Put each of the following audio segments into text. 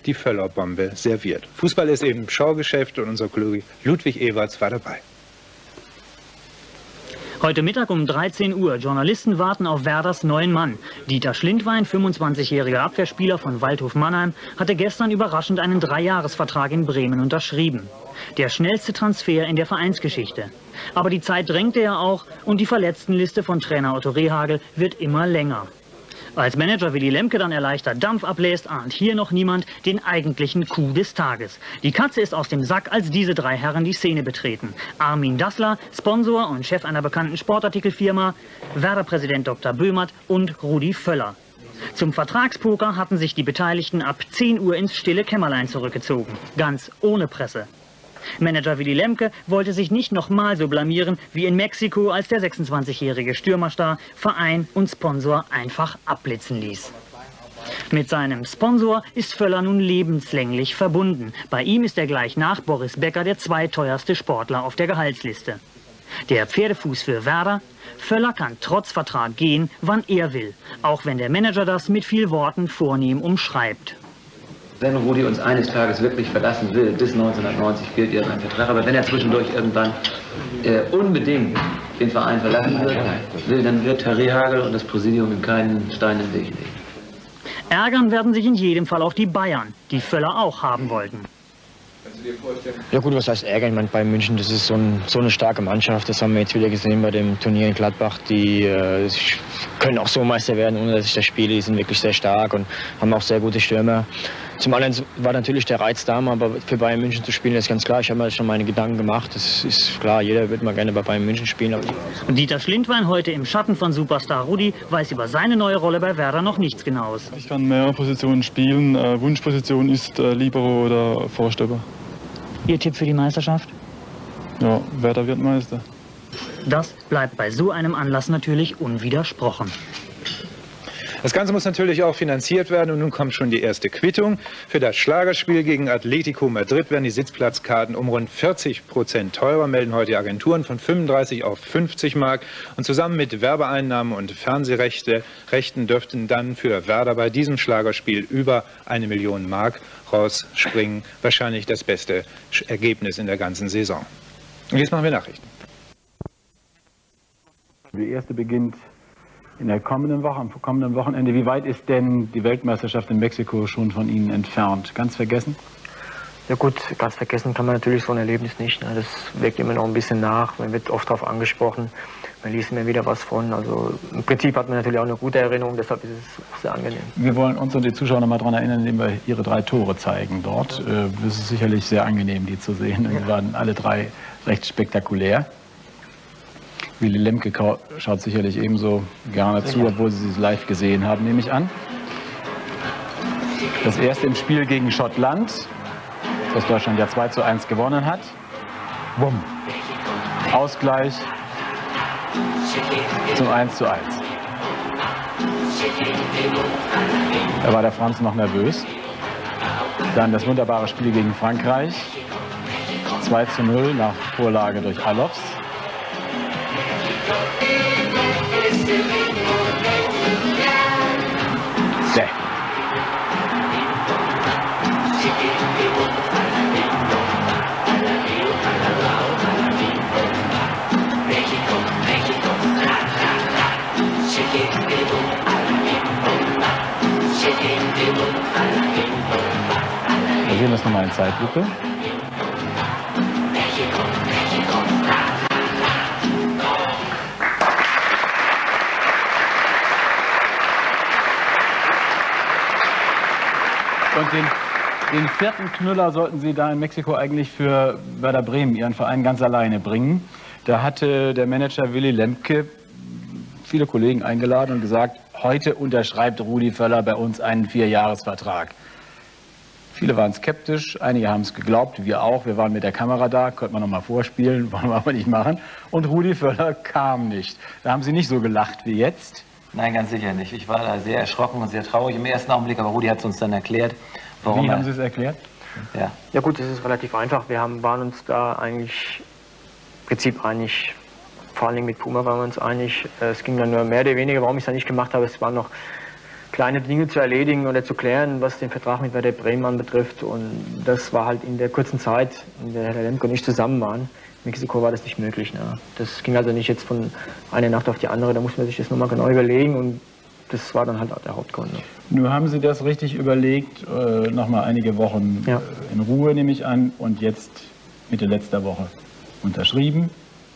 die Völler-Bombe serviert. Fußball ist eben Schaugeschäft und unser Kollege Ludwig Ewerts war dabei. Heute Mittag um 13 Uhr. Journalisten warten auf Werders neuen Mann. Dieter Schlindwein, 25-jähriger Abwehrspieler von Waldhof Mannheim, hatte gestern überraschend einen 3-Jahres-Vertrag in Bremen unterschrieben. Der schnellste Transfer in der Vereinsgeschichte. Aber die Zeit drängte ja auch und die Verletztenliste von Trainer Otto Rehhagel wird immer länger. Als Manager Willy Lemke dann erleichtert Dampf ablässt, ahnt hier noch niemand den eigentlichen Coup des Tages. Die Katze ist aus dem Sack, als diese 3 Herren die Szene betreten. Armin Dassler, Sponsor und Chef einer bekannten Sportartikelfirma, Werder-Präsident Dr. Böhmert und Rudi Völler. Zum Vertragspoker hatten sich die Beteiligten ab 10 Uhr ins stille Kämmerlein zurückgezogen. Ganz ohne Presse. Manager Willy Lemke wollte sich nicht nochmal so blamieren wie in Mexiko, als der 26-jährige Stürmerstar Verein und Sponsor einfach abblitzen ließ. Mit seinem Sponsor ist Völler nun lebenslänglich verbunden. Bei ihm ist er gleich nach Boris Becker der zweiteuerste Sportler auf der Gehaltsliste. Der Pferdefuß für Werder: Völler kann trotz Vertrag gehen, wann er will, auch wenn der Manager das mit viel Worten vornehm umschreibt. Wenn Rudi uns eines Tages wirklich verlassen will, bis 1990 gilt ja sein Vertrag, aber wenn er zwischendurch irgendwann unbedingt den Verein verlassen will, dann wird Herr Rehhagel und das Präsidium ihm keinen Stein in den Weg legen. Ärgern werden sich in jedem Fall auch die Bayern, die Völler auch haben wollten. Ja gut, was heißt ärgern? Ich meine, Bayern München, das ist so eine starke Mannschaft. Das haben wir jetzt wieder gesehen bei dem Turnier in Gladbach. Die können auch so Meister werden, ohne dass ich das spiele. Die sind wirklich sehr stark und haben auch sehr gute Stürmer. Zum anderen war natürlich der Reiz da, aber für Bayern München zu spielen, ist ganz klar. Ich habe mir schon meine Gedanken gemacht. Das ist klar, jeder wird mal gerne bei Bayern München spielen. Und Dieter Schlindwein, heute im Schatten von Superstar Rudi, weiß über seine neue Rolle bei Werder noch nichts Genaues. Ich kann mehrere Positionen spielen. Wunschposition ist Libero oder Vorstopper. Ihr Tipp für die Meisterschaft? Ja, Werder wird Meister. Das bleibt bei so einem Anlass natürlich unwidersprochen. Das Ganze muss natürlich auch finanziert werden und nun kommt schon die erste Quittung. Für das Schlagerspiel gegen Atletico Madrid werden die Sitzplatzkarten um rund 40% teurer, melden heute die Agenturen, von 35 auf 50 Mark. Und zusammen mit Werbeeinnahmen und Fernsehrechten dürften dann für Werder bei diesem Schlagerspiel über 1 Million Mark rausspringen. Wahrscheinlich das beste Ergebnis in der ganzen Saison. Und jetzt machen wir Nachrichten. Die erste beginnt in der kommenden Woche, am kommenden Wochenende. Wie weit ist denn die Weltmeisterschaft in Mexiko schon von Ihnen entfernt? Ganz vergessen? Ja gut, ganz vergessen kann man natürlich so ein Erlebnis nicht. Ne? Das wirkt immer noch ein bisschen nach. Man wird oft darauf angesprochen. Man liest immer wieder was von. Also im Prinzip hat man natürlich auch eine gute Erinnerung. Deshalb ist es sehr angenehm. Wir wollen uns und die Zuschauer noch mal daran erinnern, indem wir Ihre 3 Tore zeigen dort. Es ist sicherlich sehr angenehm, die zu sehen. Sie waren alle 3 recht spektakulär. Willy Lemke schaut sicherlich ebenso gerne zu, obwohl Sie es live gesehen haben, nehme ich an. Das erste im Spiel gegen Schottland, das Deutschland ja 2:1 gewonnen hat. Bumm. Ausgleich zum 1:1. Da war der Franz noch nervös. Dann das wunderbare Spiel gegen Frankreich. 2:0 nach Vorlage durch Alofs. Ja. Wir sehen das nochmal in Zeitlupe. Und den 4. Knüller sollten Sie da in Mexiko eigentlich für Werder Bremen, Ihren Verein, ganz alleine bringen. Da hatte der Manager Willy Lemke viele Kollegen eingeladen und gesagt, heute unterschreibt Rudi Völler bei uns einen 4-Jahres-Vertrag. Viele waren skeptisch, einige haben es geglaubt, wir auch. Wir waren mit der Kamera da, könnte man noch mal vorspielen, wollen wir aber nicht machen. Und Rudi Völler kam nicht. Da haben Sie nicht so gelacht wie jetzt. Nein, ganz sicher nicht. Ich war da sehr erschrocken und sehr traurig im ersten Augenblick, aber Rudi hat es uns dann erklärt. Warum Wie haben Sie es erklärt? Ja. Ja gut, das ist relativ einfach. Wir waren uns da eigentlich im Prinzip einig. Vor allem mit Puma waren wir uns einig. Es ging dann nur mehr oder weniger, warum ich es dann nicht gemacht habe. Es waren noch kleine Dinge zu erledigen oder zu klären, was den Vertrag mit Werder Bremen anbetrifft. Und das war halt in der kurzen Zeit, in der Herr Lemke nicht zusammen waren. In Mexiko war das nicht möglich. Ne? Das ging also nicht jetzt von einer Nacht auf die andere, da musste man sich das nochmal genau überlegen und das war dann halt auch der Hauptgrund. Ne? Nur haben Sie das richtig überlegt, nochmal einige Wochen in Ruhe, nehme ich an, und jetzt Mitte letzter Woche unterschrieben,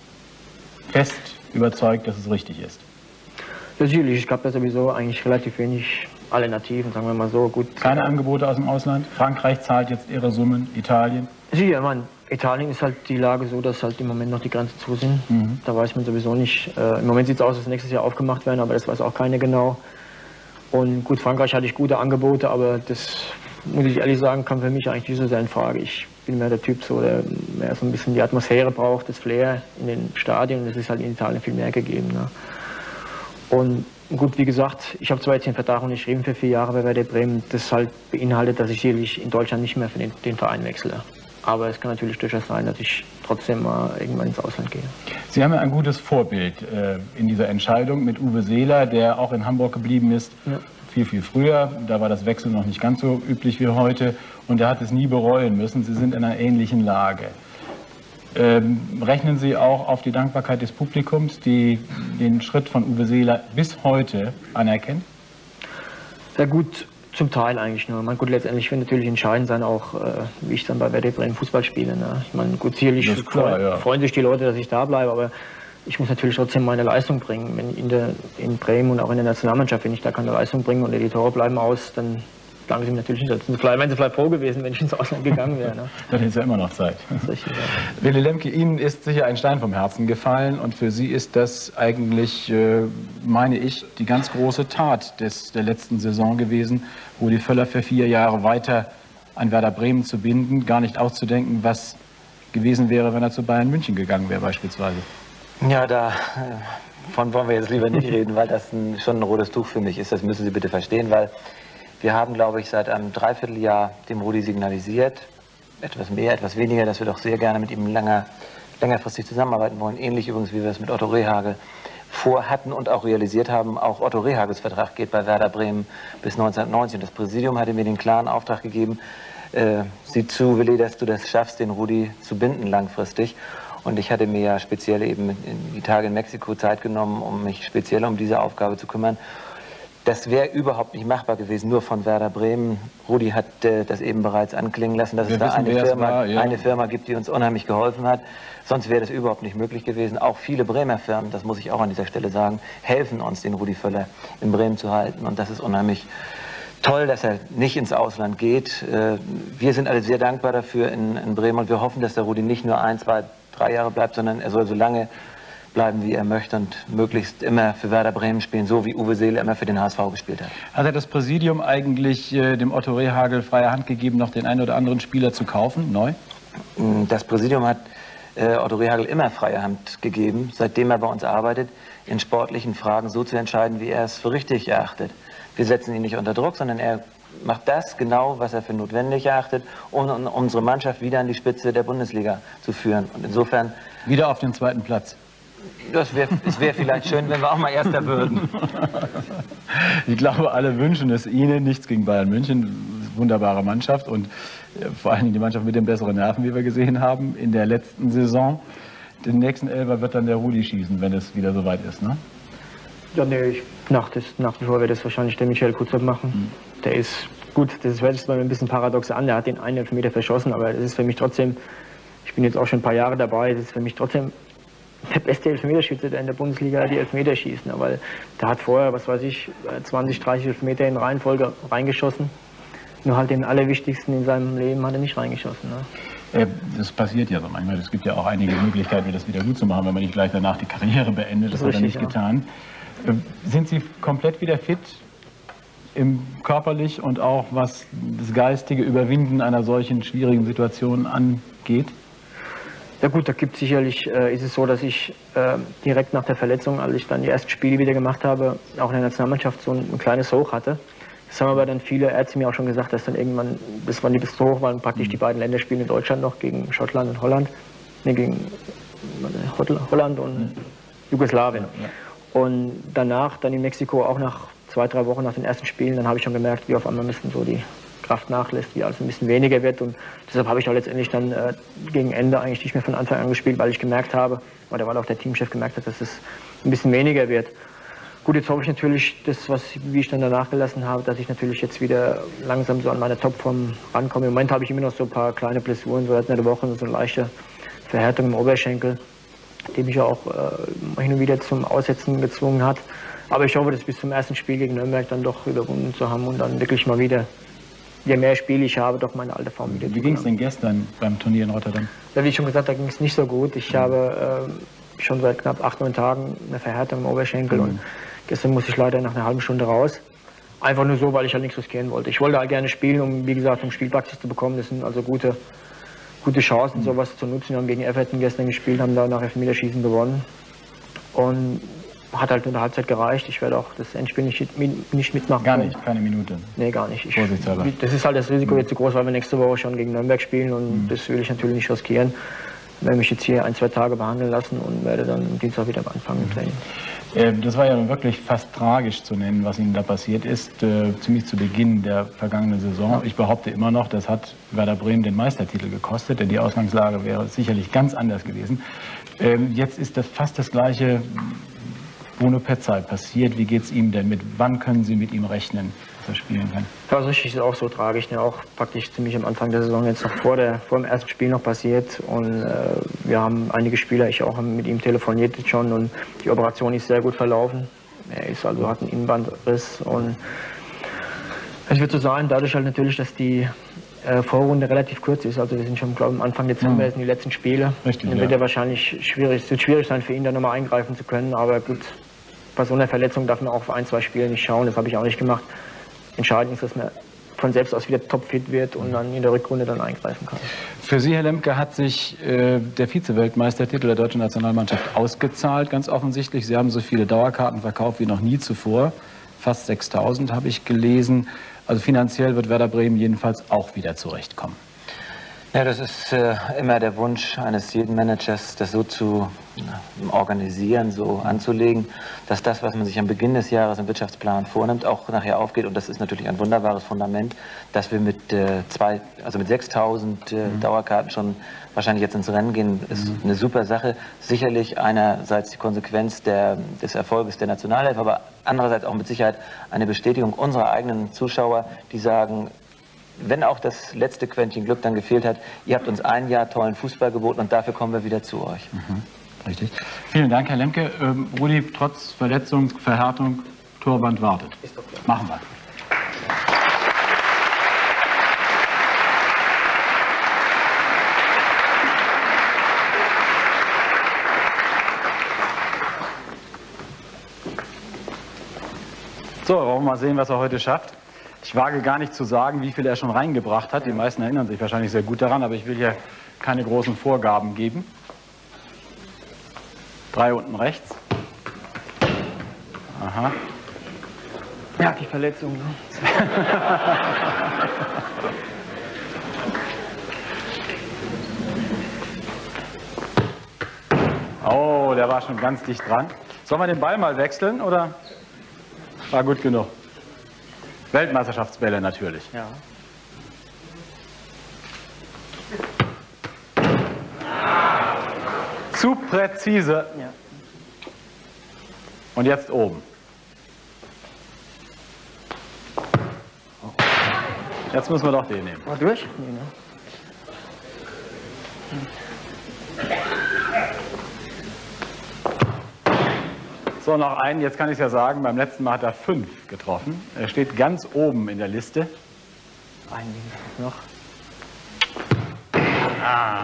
fest überzeugt, dass es richtig ist. Natürlich, es gab ja sowieso eigentlich relativ wenig Alternativen, sagen wir mal so. Gut. Keine Angebote aus dem Ausland? Frankreich zahlt jetzt ihre Summen, Italien? Sicher, man, Italien ist halt die Lage so, dass halt im Moment noch die Grenzen zu sind. Da weiß man sowieso nicht. Im Moment sieht es aus, dass nächstes Jahr aufgemacht werden, aber das weiß auch keiner genau. Und gut, Frankreich hatte ich gute Angebote, aber das, muss ich ehrlich sagen, kam für mich eigentlich nicht so sehr in Frage. Ich bin mehr der Typ, so, der mehr so ein bisschen die Atmosphäre braucht, das Flair in den Stadien. Das ist halt in Italien viel mehr gegeben. Ne? Und gut, wie gesagt, ich habe zwar jetzt den Vertrag unterschrieben für 4 Jahre bei Werder Bremen. Das halt beinhaltet, dass ich sicherlich in Deutschland nicht mehr für den Verein wechsle. Aber es kann natürlich durchaus sein, dass ich trotzdem mal irgendwann ins Ausland gehe. Sie haben ja ein gutes Vorbild in dieser Entscheidung mit Uwe Seeler, der auch in Hamburg geblieben ist. Ja. Viel früher. Da war das Wechsel noch nicht ganz so üblich wie heute. Und er hat es nie bereuen müssen. Sie sind in einer ähnlichen Lage. Rechnen Sie auch auf die Dankbarkeit des Publikums, die den Schritt von Uwe Seeler bis heute anerkennt? Sehr gut, zum Teil eigentlich nur. Man, gut, letztendlich wird natürlich entscheidend sein, auch wie ich dann bei Werder Bremen Fußball spiele. Ne? Ich meine, gut, sicherlich freuen sich die Leute, dass ich da bleibe, aber ich muss natürlich trotzdem meine Leistung bringen. Wenn in Bremen und auch in der Nationalmannschaft, wenn ich da keine Leistung bringe und die Tore bleiben aus, dann sagen sie mir natürlich nicht. Wären sie vielleicht froh gewesen, wenn ich ins Ausland gegangen wäre. Ne? Dann ist ja immer noch Zeit. Richtig, ja. Willy Lemke, Ihnen ist sicher ein Stein vom Herzen gefallen und für Sie ist das eigentlich, meine ich, die ganz große Tat der letzten Saison gewesen, Rudi Völler für 4 Jahre weiter an Werder Bremen zu binden, gar nicht auszudenken, was gewesen wäre, wenn er zu Bayern München gegangen wäre beispielsweise. Ja, davon wollen wir jetzt lieber nicht reden, weil das schon ein rotes Tuch für mich ist. Das müssen Sie bitte verstehen, weil wir haben, glaube ich, seit einem Dreivierteljahr dem Rudi signalisiert, etwas mehr, etwas weniger, dass wir doch sehr gerne mit ihm längerfristig zusammenarbeiten wollen. Ähnlich übrigens, wie wir es mit Otto Rehhagel vorhatten und auch realisiert haben. Auch Otto Rehhagels Vertrag geht bei Werder Bremen bis 1990. Das Präsidium hatte mir den klaren Auftrag gegeben, sieh zu, Willi, dass du das schaffst, den Rudi zu binden langfristig. Und ich hatte mir ja speziell eben in die Tage in Mexiko Zeit genommen, um mich speziell um diese Aufgabe zu kümmern. Das wäre überhaupt nicht machbar gewesen, nur von Werder Bremen. Rudi hat das eben bereits anklingen lassen, dass es da eine Firma gibt, die uns unheimlich geholfen hat. Sonst wäre das überhaupt nicht möglich gewesen. Auch viele Bremer Firmen, das muss ich auch an dieser Stelle sagen, helfen uns, den Rudi Völler in Bremen zu halten. Und das ist unheimlich toll, dass er nicht ins Ausland geht. Wir sind alle sehr dankbar dafür in Bremen und wir hoffen, dass der Rudi nicht nur 1, 2, 3 Jahre bleibt, sondern er soll so lange bleiben, wie er möchte und möglichst immer für Werder Bremen spielen, so wie Uwe Seeler immer für den HSV gespielt hat. Hat er das Präsidium eigentlich dem Otto Rehhagel freie Hand gegeben, noch den einen oder anderen Spieler zu kaufen, neu? Das Präsidium hat Otto Rehhagel immer freie Hand gegeben, seitdem er bei uns arbeitet, in sportlichen Fragen so zu entscheiden, wie er es für richtig erachtet. Wir setzen ihn nicht unter Druck, sondern er macht das genau, was er für notwendig erachtet, um unsere Mannschaft wieder an die Spitze der Bundesliga zu führen. Und insofern... Wieder auf den 2. Platz. Es wär vielleicht schön, wenn wir auch mal Erster würden. Ich glaube, alle wünschen es Ihnen. Nichts gegen Bayern München. Wunderbare Mannschaft und vor allen Dingen die Mannschaft mit den besseren Nerven, wie wir gesehen haben, in der letzten Saison. Den nächsten Elfer wird dann der Rudi schießen, wenn es wieder soweit ist, ne? Ja, nee, nach wie vor wird das wahrscheinlich der Michael Kutzert machen. Der ist gut, das hört sich mal ein bisschen paradox an. Der hat den einen Elfmeter verschossen, aber das ist für mich trotzdem, ich bin jetzt auch schon ein paar Jahre dabei, das ist für mich trotzdem der beste Elfmeterschütze, der in der Bundesliga die Elfmeter schießt. Ne? Weil der hat vorher, was weiß ich, 20, 30 Elfmeter in Reihenfolge reingeschossen. Nur halt den allerwichtigsten in seinem Leben hat er nicht reingeschossen. Ne? Das passiert ja so manchmal. Es gibt ja auch einige Möglichkeiten, das wieder gut zu machen, wenn man nicht gleich danach die Karriere beendet. Das hat er nicht getan. Sind Sie komplett wieder fit, körperlich und auch was das geistige Überwinden einer solchen schwierigen Situation angeht? Ja gut, da gibt sicherlich, ist es so, dass ich direkt nach der Verletzung, als ich dann die ersten Spiele wieder gemacht habe, auch in der Nationalmannschaft so ein kleines Hoch hatte. Das haben aber dann viele Ärzte mir auch schon gesagt, dass dann irgendwann, das war nicht bis so hoch, waren praktisch die beiden Länderspiele in Deutschland noch gegen Schottland und Holland, ne, gegen Holland und Jugoslawien. Und danach dann in Mexiko auch nach 2, 3 Wochen nach den ersten Spielen, dann habe ich schon gemerkt, wie auf einmal ein bisschen so die Kraft nachlässt, wie alles ein bisschen weniger wird. Und deshalb habe ich auch letztendlich dann gegen Ende eigentlich nicht mehr von Anfang an gespielt, weil ich gemerkt habe, oder weil auch der Teamchef gemerkt hat, dass es ein bisschen weniger wird. Gut, jetzt hoffe ich natürlich, wie ich dann danach gelassen habe, dass ich natürlich jetzt wieder langsam so an meine Topform rankomme. Im Moment habe ich immer noch so ein paar kleine Blessuren, so seit einer Woche, so eine leichte Verhärtung im Oberschenkel, die mich auch hin und wieder zum Aussetzen gezwungen hat. Aber ich hoffe, das bis zum ersten Spiel gegen Nürnberg dann doch überwunden zu haben und dann wirklich mal wieder, je mehr Spiele ich habe, doch meine alte Form wieder. Wie ging es denn gestern beim Turnier in Rotterdam? Ja, wie ich schon gesagt habe, da ging es nicht so gut. Ich habe schon seit knapp 8, 9 Tagen eine Verhärtung im Oberschenkel und gestern musste ich leider nach einer halben Stunde raus. Einfach nur so, weil ich halt nichts riskieren wollte. Ich wollte halt gerne spielen, um, wie gesagt, um Spielpraxis zu bekommen. Das sind also gute Chancen, sowas zu nutzen. Wir haben gegen Everton gestern gespielt, haben da nach Elfmeterschießen gewonnen. Und hat halt in der Halbzeit gereicht. Ich werde auch das Endspiel nicht mitmachen. Gar nicht, keine Minute? Nee, gar nicht. Vorsichtshalber. Das ist halt das Risiko jetzt zu groß, weil wir nächste Woche schon gegen Nürnberg spielen und das will ich natürlich nicht riskieren. Ich werde mich jetzt hier 1, 2 Tage behandeln lassen und werde dann am Dienstag wieder anfangen mit Training. Das war ja wirklich fast tragisch zu nennen, was Ihnen da passiert ist, ziemlich zu Beginn der vergangenen Saison. Ich behaupte immer noch, das hat Werder Bremen den Meistertitel gekostet, denn die Ausgangslage wäre sicherlich ganz anders gewesen. Jetzt ist das fast das Gleiche Bruno Petzai passiert. Wie geht es ihm denn mit? Wann können Sie mit ihm rechnen, dass er spielen kann? Ja, also ist auch so tragisch, ne? Auch praktisch ziemlich am Anfang der Saison, jetzt noch vor dem ersten Spiel noch passiert. Und wir haben einige Spieler, ich auch mit ihm telefoniert jetzt schon und die Operation ist sehr gut verlaufen. Er ist also, hat einen Innenbandriss und es wird so sein, dadurch halt natürlich, dass die Vorrunde relativ kurz ist. Also wir sind schon, glaube ich, am Anfang Dezember sind die letzten Spiele. Richtig, dann wird er wahrscheinlich es wird schwierig sein für ihn, da nochmal eingreifen zu können. Aber gut, bei so einer Verletzung darf man auch auf 1, 2 Spiele nicht schauen. Das habe ich auch nicht gemacht. Entscheidend ist, dass man von selbst aus wieder topfit wird und dann in der Rückrunde dann eingreifen kann. Für Sie, Herr Lemke, hat sich der Vize-Weltmeistertitel der deutschen Nationalmannschaft ausgezahlt, ganz offensichtlich. Sie haben so viele Dauerkarten verkauft wie noch nie zuvor. Fast 6.000 habe ich gelesen. Also finanziell wird Werder Bremen jedenfalls auch wieder zurechtkommen. Ja, das ist immer der Wunsch eines jeden Managers, das so zu organisieren, so anzulegen, dass das, was man sich am Beginn des Jahres im Wirtschaftsplan vornimmt, auch nachher aufgeht. Und das ist natürlich ein wunderbares Fundament, dass wir mit 6.000 Dauerkarten schon wahrscheinlich jetzt ins Rennen gehen, ist eine super Sache. Sicherlich einerseits die Konsequenz des Erfolges der Nationalelf, aber andererseits auch mit Sicherheit eine Bestätigung unserer eigenen Zuschauer, die sagen, wenn auch das letzte Quäntchen Glück dann gefehlt hat, ihr habt uns ein Jahr tollen Fußball geboten und dafür kommen wir wieder zu euch. Richtig. Vielen Dank, Herr Lemke. Rudi, trotz Verletzung, Verhärtung, Torband wartet. Ist doch klar. Machen wir. So, wollen wir mal sehen, was er heute schafft. Ich wage gar nicht zu sagen, wie viel er schon reingebracht hat. Die meisten erinnern sich wahrscheinlich sehr gut daran, aber ich will hier keine großen Vorgaben geben. 3 unten rechts. Aha. Ja, die Verletzung. Ne? Oh, der war schon ganz dicht dran. Sollen wir den Ball mal wechseln, oder? War gut genug. Weltmeisterschaftsbälle natürlich. Ja. Zu präzise. Ja. Und jetzt oben. Jetzt müssen wir doch den nehmen. Mal durch? Nee, ne? So, noch einen, jetzt kann ich es ja sagen, beim letzten Mal hat er 5 getroffen. Er steht ganz oben in der Liste. Einen noch. Ah.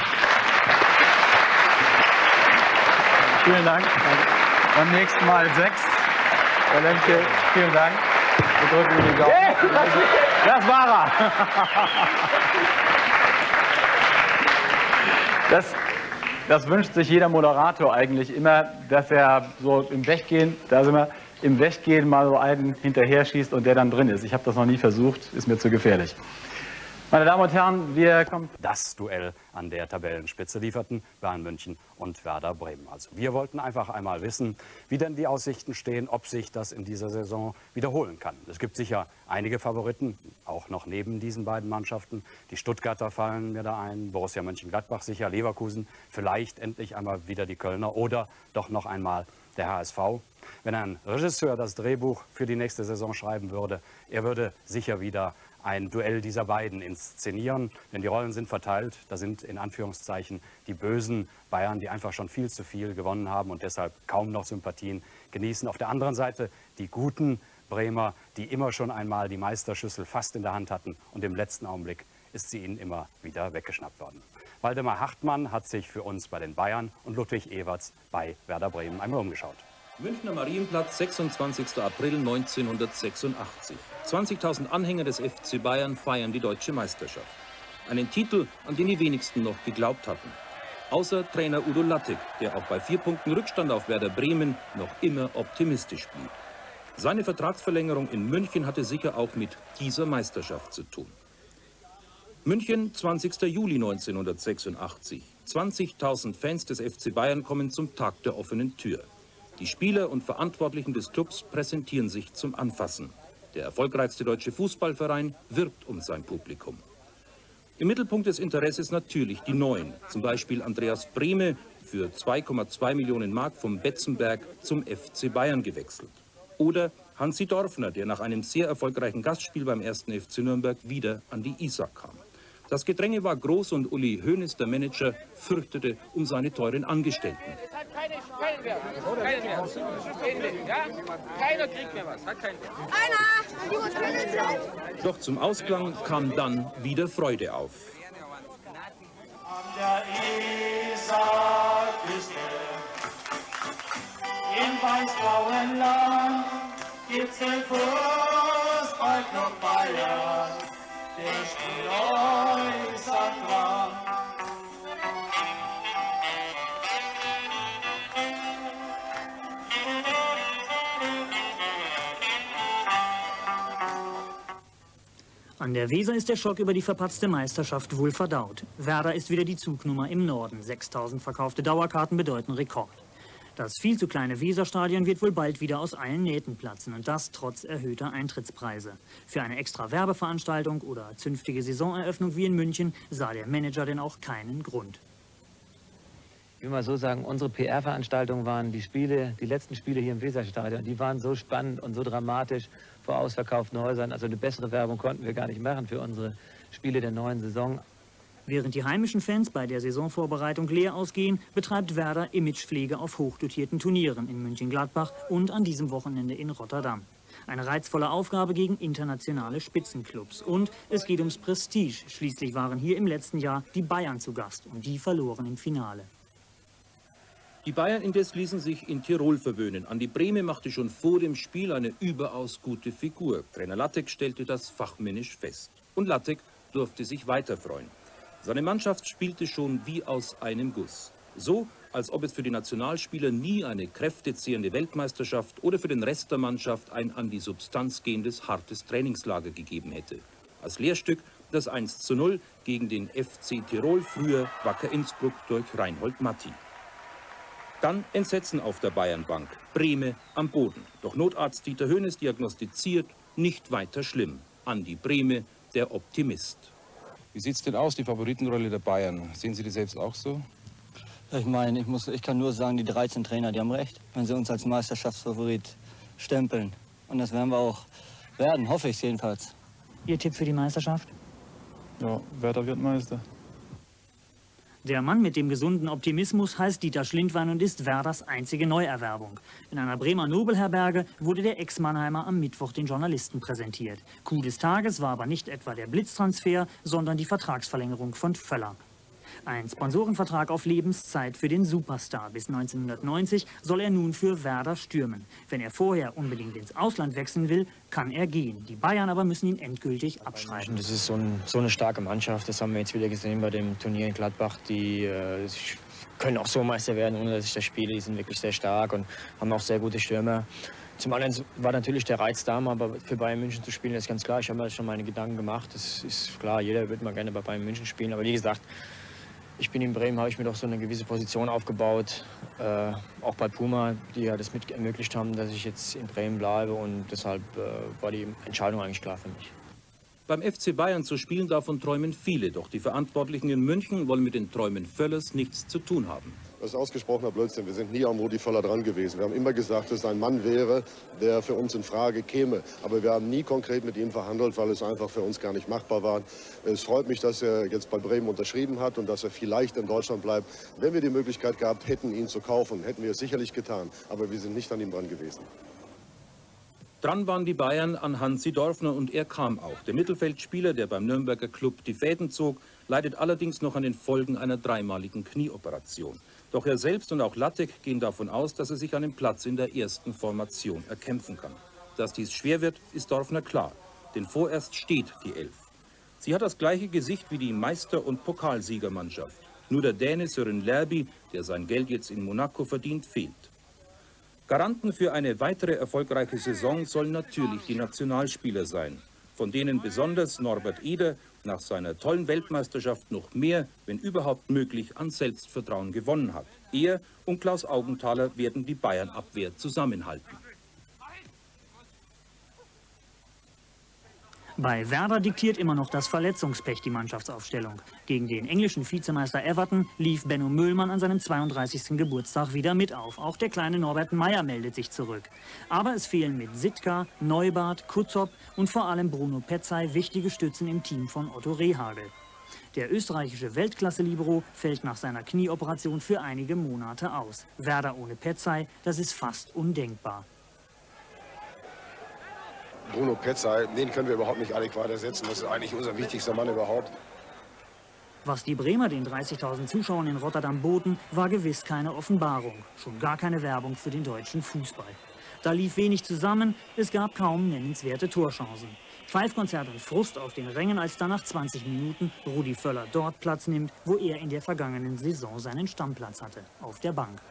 Vielen Dank. Beim nächsten Mal 6. Herr Lemke, vielen Dank. Wir drücken Ihnen die Daumen. Das war er. Das wünscht sich jeder Moderator eigentlich immer, dass er so im Weggehen, da sind wir, im Weggehen mal so einen hinterher schießt und der dann drin ist. Ich habe das noch nie versucht, ist mir zu gefährlich. Meine Damen und Herren, wir kommen. Das Duell an der Tabellenspitze lieferten Bayern München und Werder Bremen. Also wir wollten einfach einmal wissen, wie denn die Aussichten stehen, ob sich das in dieser Saison wiederholen kann. Es gibt sicher einige Favoriten, auch noch neben diesen beiden Mannschaften. Die Stuttgarter fallen mir da ein, Borussia Mönchengladbach sicher, Leverkusen, vielleicht endlich einmal wieder die Kölner oder doch noch einmal der HSV. Wenn ein Regisseur das Drehbuch für die nächste Saison schreiben würde, er würde sicher wieder ein Duell dieser beiden inszenieren, denn die Rollen sind verteilt. Da sind in Anführungszeichen die bösen Bayern, die einfach schon viel zu viel gewonnen haben und deshalb kaum noch Sympathien genießen. Auf der anderen Seite die guten Bremer, die immer schon einmal die Meisterschüssel fast in der Hand hatten und im letzten Augenblick ist sie ihnen immer wieder weggeschnappt worden. Waldemar Hartmann hat sich für uns bei den Bayern und Ludwig Ewerts bei Werder Bremen einmal umgeschaut. Münchner Marienplatz, 26. April 1986. 20.000 Anhänger des FC Bayern feiern die deutsche Meisterschaft. Einen Titel, an den die wenigsten noch geglaubt hatten. Außer Trainer Udo Lattek, der auch bei 4 Punkten Rückstand auf Werder Bremen noch immer optimistisch blieb. Seine Vertragsverlängerung in München hatte sicher auch mit dieser Meisterschaft zu tun. München, 20. Juli 1986. 20.000 Fans des FC Bayern kommen zum Tag der offenen Tür. Die Spieler und Verantwortlichen des Clubs präsentieren sich zum Anfassen. Der erfolgreichste deutsche Fußballverein wirbt um sein Publikum. Im Mittelpunkt des Interesses natürlich die Neuen, zum Beispiel Andreas Brehme, für 2,2 Millionen Mark vom Betzenberg zum FC Bayern gewechselt. Oder Hansi Dorfner, der nach einem sehr erfolgreichen Gastspiel beim 1. FC Nürnberg wieder an die Isar kam. Das Gedränge war groß und Uli Hoeneß, der Manager, fürchtete um seine teuren Angestellten. Es hat keinen Wert. Keinen Wert. Ende. Ja? Keiner kriegt mehr was. Hat keinen Wert. Doch zum Ausklang kam dann wieder Freude auf. An der Isarküste, im weißblauen Land, gibt's den Fußballclub Bayern. Der spielt äußerst dran. An der Weser ist der Schock über die verpatzte Meisterschaft wohl verdaut. Werder ist wieder die Zugnummer im Norden. 6.000 verkaufte Dauerkarten bedeuten Rekord. Das viel zu kleine Weserstadion wird wohl bald wieder aus allen Nähten platzen und das trotz erhöhter Eintrittspreise. Für eine extra Werbeveranstaltung oder zünftige Saisoneröffnung wie in München sah der Manager denn auch keinen Grund. Ich will mal so sagen, unsere PR-Veranstaltungen waren die letzten Spiele hier im Weserstadion, die waren so spannend und so dramatisch vor ausverkauften Häusern. Also eine bessere Werbung konnten wir gar nicht machen für unsere Spiele der neuen Saison. Während die heimischen Fans bei der Saisonvorbereitung leer ausgehen, betreibt Werder Imagepflege auf hochdotierten Turnieren in Mönchengladbach und an diesem Wochenende in Rotterdam. Eine reizvolle Aufgabe gegen internationale Spitzenclubs. Und es geht ums Prestige. Schließlich waren hier im letzten Jahr die Bayern zu Gast und die verloren im Finale. Die Bayern indes ließen sich in Tirol verwöhnen. Andi Brehme machte schon vor dem Spiel eine überaus gute Figur. Trainer Lattek stellte das fachmännisch fest. Und Lattek durfte sich weiter freuen. Seine Mannschaft spielte schon wie aus einem Guss. So, als ob es für die Nationalspieler nie eine kräftezehrende Weltmeisterschaft oder für den Rest der Mannschaft ein an die Substanz gehendes, hartes Trainingslager gegeben hätte. Als Lehrstück das 1:0 gegen den FC Tirol, früher Wacker Innsbruck durch Reinhold Matti. Dann Entsetzen auf der Bayernbank, Brehme am Boden. Doch Notarzt Dieter Hoeneß diagnostiziert, nicht weiter schlimm. Andi Brehme, der Optimist. Wie sieht es denn aus, die Favoritenrolle der Bayern? Sehen Sie das selbst auch so? Ich meine, ich kann nur sagen, die 13 Trainer, die haben recht, wenn sie uns als Meisterschaftsfavorit stempeln. Und das werden wir auch werden, hoffe ich jedenfalls. Ihr Tipp für die Meisterschaft? Ja, Werder wird Meister. Der Mann mit dem gesunden Optimismus heißt Dieter Schlindwein und ist Werders einzige Neuerwerbung. In einer Bremer Nobelherberge wurde der Ex-Mannheimer am Mittwoch den Journalisten präsentiert. Coup des Tages war aber nicht etwa der Blitztransfer, sondern die Vertragsverlängerung von Völler. Ein Sponsorenvertrag auf Lebenszeit für den Superstar. Bis 1990 soll er nun für Werder stürmen. Wenn er vorher unbedingt ins Ausland wechseln will, kann er gehen. Die Bayern aber müssen ihn endgültig abschreiben. Das ist so eine starke Mannschaft. Das haben wir jetzt wieder gesehen bei dem Turnier in Gladbach. Die können auch so Meister werden, ohne dass ich das spiele. Die sind wirklich sehr stark und haben auch sehr gute Stürmer. Zum anderen war natürlich der Reiz da, aber für Bayern München zu spielen, ist ganz klar. Ich habe mir schon meine Gedanken gemacht. Das ist klar, jeder würde mal gerne bei Bayern München spielen. Aber wie gesagt, ich bin in Bremen, habe ich mir doch so eine gewisse Position aufgebaut. Auch bei Puma, die ja das mit ermöglicht haben, dass ich jetzt in Bremen bleibe. Und deshalb war die Entscheidung eigentlich klar für mich. Beim FC Bayern zu spielen, davon träumen viele. Doch die Verantwortlichen in München wollen mit den Träumen Völlers nichts zu tun haben. Das ist ausgesprochener Blödsinn. Wir sind nie am Rudi Völler dran gewesen. Wir haben immer gesagt, dass es ein Mann wäre, der für uns in Frage käme. Aber wir haben nie konkret mit ihm verhandelt, weil es einfach für uns gar nicht machbar war. Es freut mich, dass er jetzt bei Bremen unterschrieben hat und dass er vielleicht in Deutschland bleibt. Wenn wir die Möglichkeit gehabt hätten, ihn zu kaufen, hätten wir es sicherlich getan. Aber wir sind nicht an ihm dran gewesen. Dran waren die Bayern an Hansi Dorfner und er kam auch. Der Mittelfeldspieler, der beim Nürnberger Club die Fäden zog, leidet allerdings noch an den Folgen einer dreimaligen Knieoperation. Doch er selbst und auch Lattek gehen davon aus, dass er sich einen Platz in der ersten Formation erkämpfen kann. Dass dies schwer wird, ist Dorfner klar, denn vorerst steht die Elf. Sie hat das gleiche Gesicht wie die Meister- und Pokalsiegermannschaft. Nur der Däne Søren Lerby, der sein Geld jetzt in Monaco verdient, fehlt. Garanten für eine weitere erfolgreiche Saison sollen natürlich die Nationalspieler sein, von denen besonders Norbert Eder nach seiner tollen Weltmeisterschaft noch mehr, wenn überhaupt möglich, an Selbstvertrauen gewonnen hat. Er und Klaus Augenthaler werden die Bayern-Abwehr zusammenhalten. Bei Werder diktiert immer noch das Verletzungspech die Mannschaftsaufstellung. Gegen den englischen Vizemeister Everton lief Benno Müllmann an seinem 32. Geburtstag wieder mit auf. Auch der kleine Norbert Meyer meldet sich zurück. Aber es fehlen mit Sitka, Neubart, Kutzop und vor allem Bruno Petzai wichtige Stützen im Team von Otto Rehhagel. Der österreichische Weltklasse-Libero fällt nach seiner Knieoperation für einige Monate aus. Werder ohne Petzai, das ist fast undenkbar. Bruno Petzai, den können wir überhaupt nicht adäquat ersetzen. Das ist eigentlich unser wichtigster Mann überhaupt. Was die Bremer den 30.000 Zuschauern in Rotterdam boten, war gewiss keine Offenbarung. Schon gar keine Werbung für den deutschen Fußball. Da lief wenig zusammen, es gab kaum nennenswerte Torchancen. Pfeifkonzert und Frust auf den Rängen, als dann nach 20 Minuten Rudi Völler dort Platz nimmt, wo er in der vergangenen Saison seinen Stammplatz hatte, auf der Bank.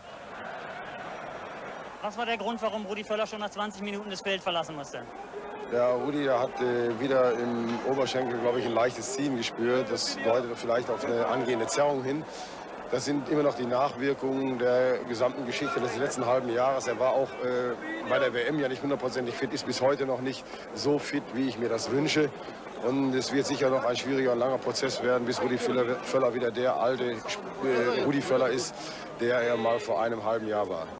Was war der Grund, warum Rudi Völler schon nach 20 Minuten das Feld verlassen musste? Ja, Rudi hat wieder im Oberschenkel, glaube ich, ein leichtes Ziehen gespürt. Das deutet vielleicht auf eine angehende Zerrung hin. Das sind immer noch die Nachwirkungen der gesamten Geschichte des letzten halben Jahres. Er war auch bei der WM ja nicht hundertprozentig fit, ist bis heute noch nicht so fit, wie ich mir das wünsche. Und es wird sicher noch ein schwieriger und langer Prozess werden, bis Rudi Völler wieder der alte Rudi Völler ist, der er mal vor einem halben Jahr war.